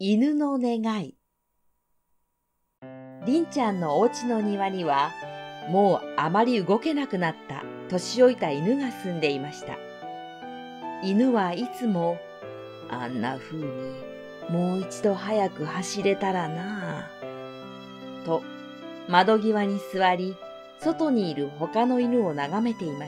犬の願い。りんちゃんのお家の庭には、もうあまり動けなくなった年老いた犬が住んでいました。犬はいつも、あんな風にもう一度早く走れたらなぁ、と窓際に座り、外にいる他の犬を眺めています。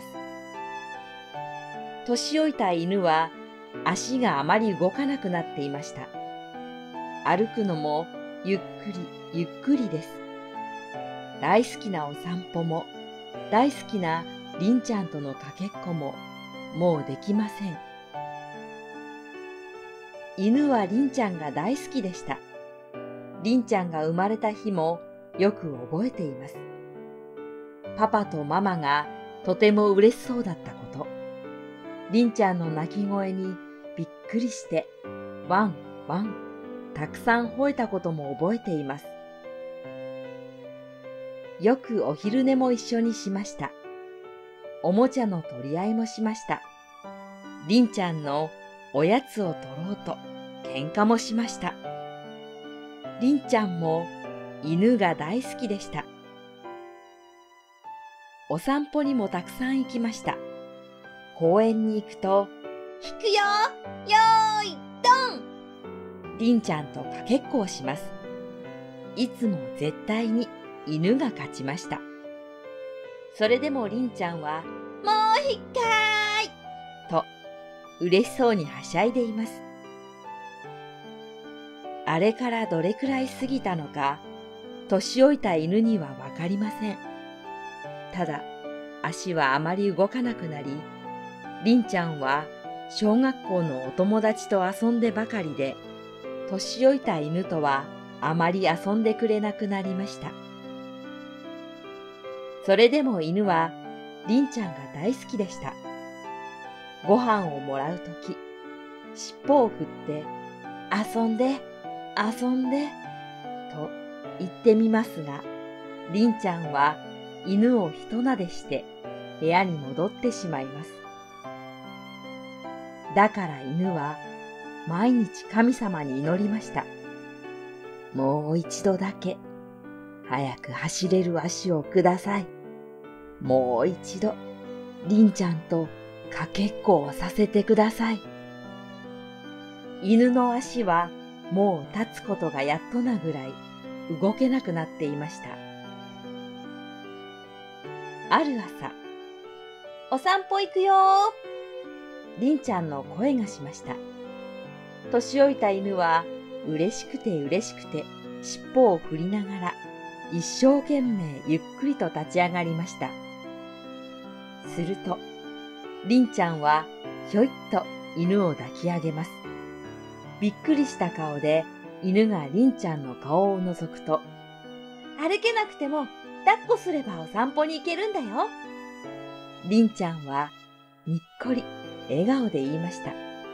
年老いた犬は足があまり動かなくなっていました。歩くのもゆっくりゆっくりです。大好きなお散歩も、大好きなりんちゃんとのかけっこも、もうできません。犬はりんちゃんが大好きでした。りんちゃんが生まれた日もよく覚えています。パパとママがとても嬉しそうだったこと。りんちゃんの鳴き声にびっくりして、ワンワン、たくさん吠えたことも覚えています。よくお昼寝も一緒にしました。おもちゃの取り合いもしました。りんちゃんのおやつを取ろうと喧嘩もしました。りんちゃんも犬が大好きでした。お散歩にもたくさん行きました。公園に行くと、引くよー、よーい、ドン！りんちゃんとかけっこをします。いつも絶対に犬が勝ちました。それでもりんちゃんは、もう一回と嬉しそうにはしゃいでいます。あれからどれくらい過ぎたのか、年老いた犬にはわかりません。ただ、足はあまり動かなくなり、りんちゃんは小学校のお友達と遊んでばかりで、年老いた犬とはあまり遊んでくれなくなりました。それでも犬はりんちゃんが大好きでした。ご飯をもらうとき、尻尾を振って、遊んで、遊んで、と言ってみますが、りんちゃんは犬を一なでして部屋に戻ってしまいます。だから犬は毎日神様に祈りました。もう一度だけ早く走れる足をください。もう一度りんちゃんとかけっこをさせてください。犬の足はもう立つことがやっとなぐらい動けなくなっていました。ある朝、お散歩行くよー。りんちゃんの声がしました。年老いた犬は嬉しくて嬉しくて尻尾を振りながら一生懸命ゆっくりと立ち上がりました。すると、りんちゃんはひょいっと犬を抱き上げます。びっくりした顔で犬がりんちゃんの顔を覗くと、歩けなくても抱っこすればお散歩に行けるんだよ。りんちゃんはにっこり笑顔で言いました。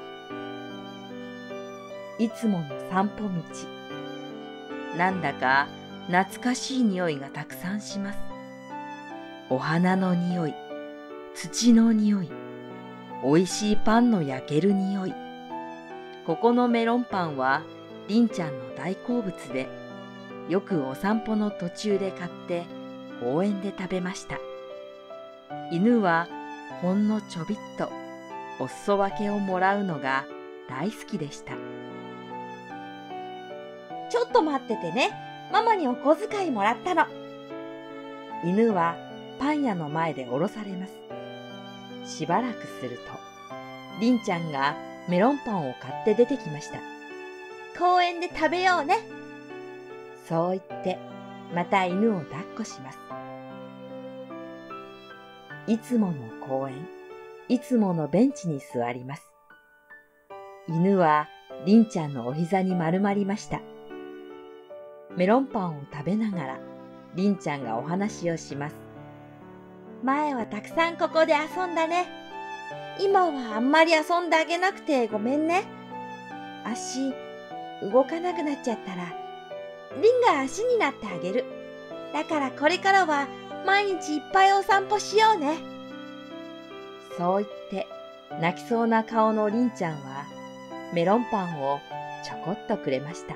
いつもの散歩道。なんだか懐かしい匂いがたくさんします。お花の匂い、土の匂い、おいしいパンの焼ける匂い。ここのメロンパンはりんちゃんの大好物で、よくお散歩の途中で買って公園で食べました。犬はほんのちょびっとお裾分けをもらうのが大好きでした。ちょっと待っててね。ママにお小遣いもらったの。犬はパン屋の前で降ろされます。しばらくすると、りんちゃんがメロンパンを買って出てきました。公園で食べようね。そう言って、また犬を抱っこします。いつもの公園、いつものベンチに座ります。犬はりんちゃんのお膝に丸まりました。メロンパンを食べながら、りんちゃんがお話をします。前はたくさんここで遊んだね。今はあんまり遊んであげなくてごめんね。足、動かなくなっちゃったら、りんが足になってあげる。だからこれからは毎日いっぱいお散歩しようね。そう言って、泣きそうな顔のりんちゃんは、メロンパンをちょこっとくれました。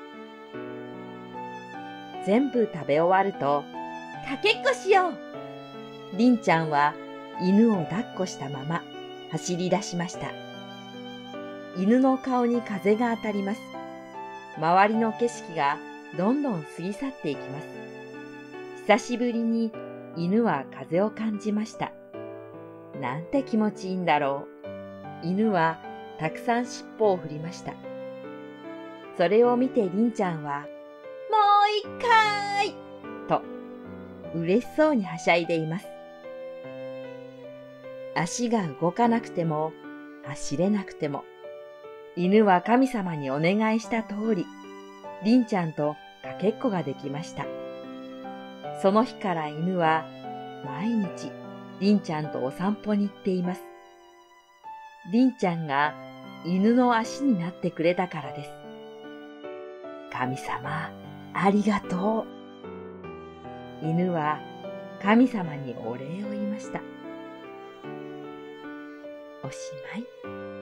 全部食べ終わると、かけっこしよう。りんちゃんは犬を抱っこしたまま走り出しました。犬の顔に風が当たります。周りの景色がどんどん過ぎ去っていきます。久しぶりに犬は風を感じました。なんて気持ちいいんだろう。犬はたくさん尻尾を振りました。それを見てりんちゃんは、もう一回と嬉しそうにはしゃいでいます。足が動かなくても走れなくても、犬は神様にお願いした通り、りんちゃんとかけっこができました。その日から犬は毎日りんちゃんとお散歩に行っています。りんちゃんが犬の足になってくれたからです。神様、ありがとう。犬は神様にお礼を言いました。おしまい。